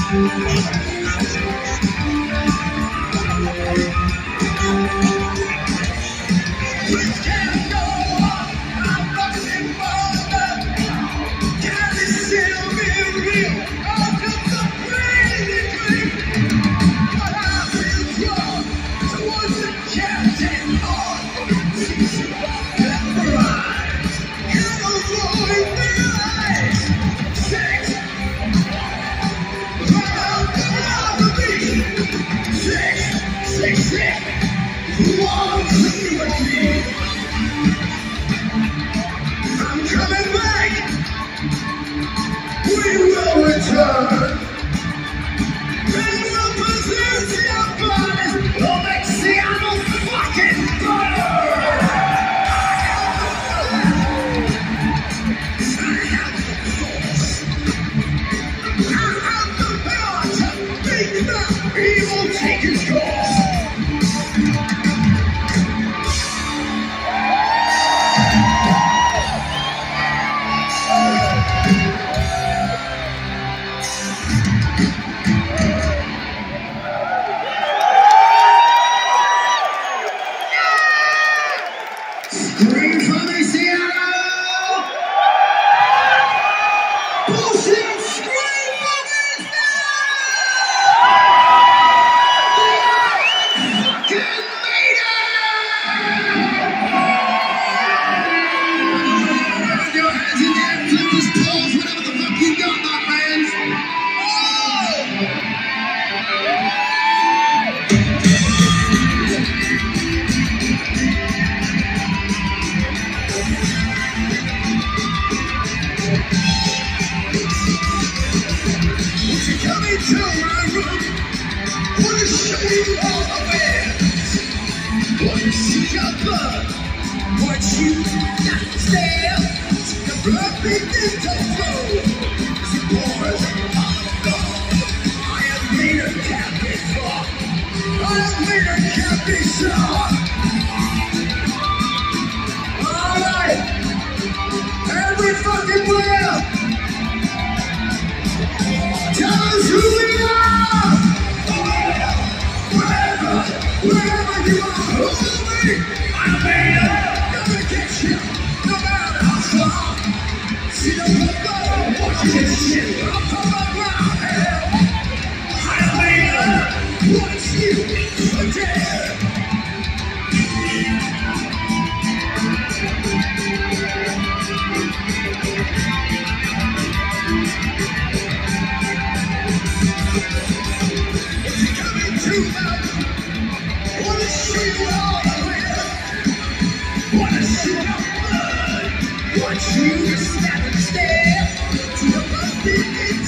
I'm coming back. We will return. And we'll possess your bodies. We'll make Seattle fucking burn. I have the power to make the evil take its course. Scream for me, Seattle! Bullshit! Scream for me, Seattle! Fucking Maiden! Put your hands in the air, flip this pose, whatever the fuck you got, my friends! Come into my room, wanna show you all the ways. Wanna see your blood, want you not to stare. The blood begins to flow, as it pours on the floor. I am Maiden, can't be fought. I am Maiden, can't be stopped. Alright, every fucking player. Tell us who we are! Wherever you are, who are we? I'm Maiden, gonna get you, no matter how far. See the blood, watch this shit, I'm from the ground, hell. I'm Maiden, watch you, for dead. Wanna see you all the way. Wanna see your blood. Want you to stand and stare. To the blood begin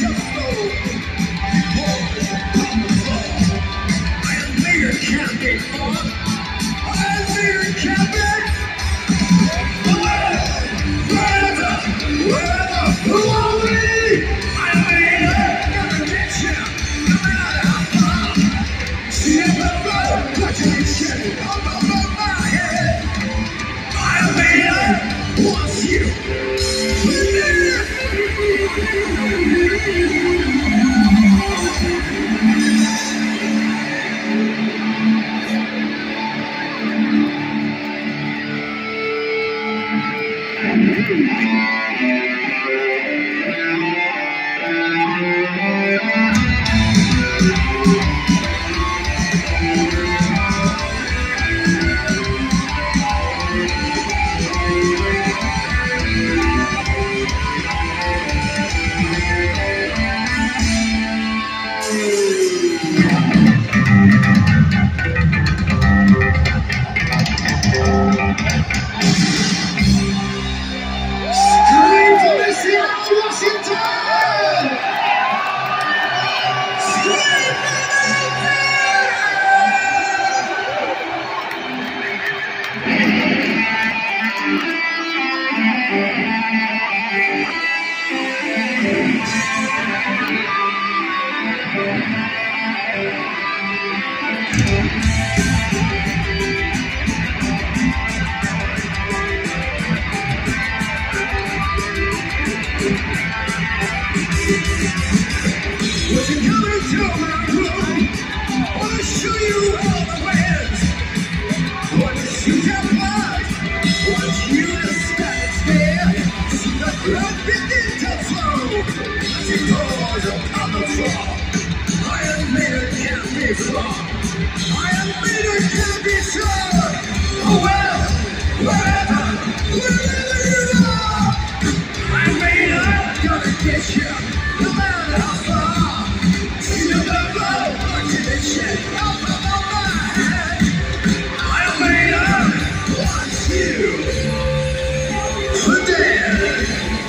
She calls upon the floor. Iron Maiden can't be flawed. Iron Maiden can't be sure. Oh well, wherever you are, Iron Maiden gonna get you, no matter how far. You never want to get shit off of my head. Iron Maiden wants you for dead.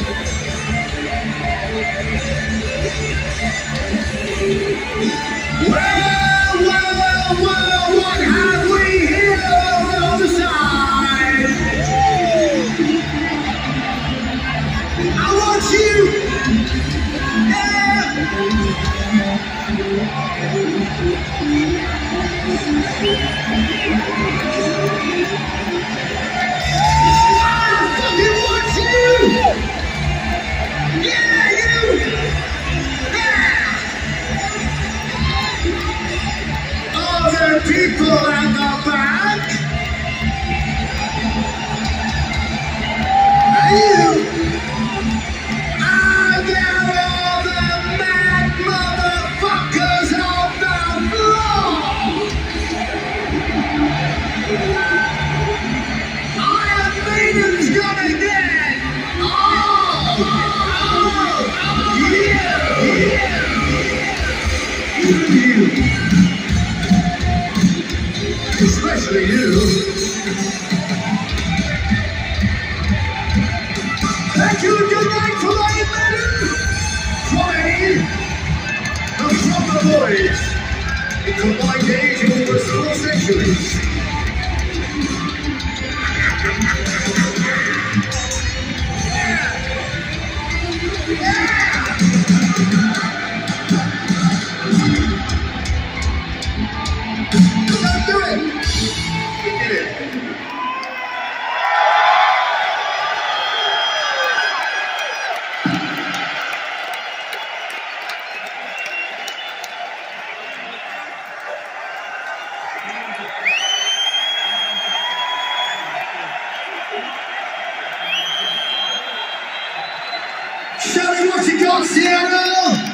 Well, what have we here on the other side? I want you, yeah. I fucking want you, yeah, you, yeah. Other people at the back, and you. Are there all the mad motherfuckers on the floor? Iron Maiden's gonna get you, especially you. Thank you, good night for Iron Maiden. From the boys, in combined age of almost 4 centuries. Let's do it! We did it. Show me what you got, Seattle!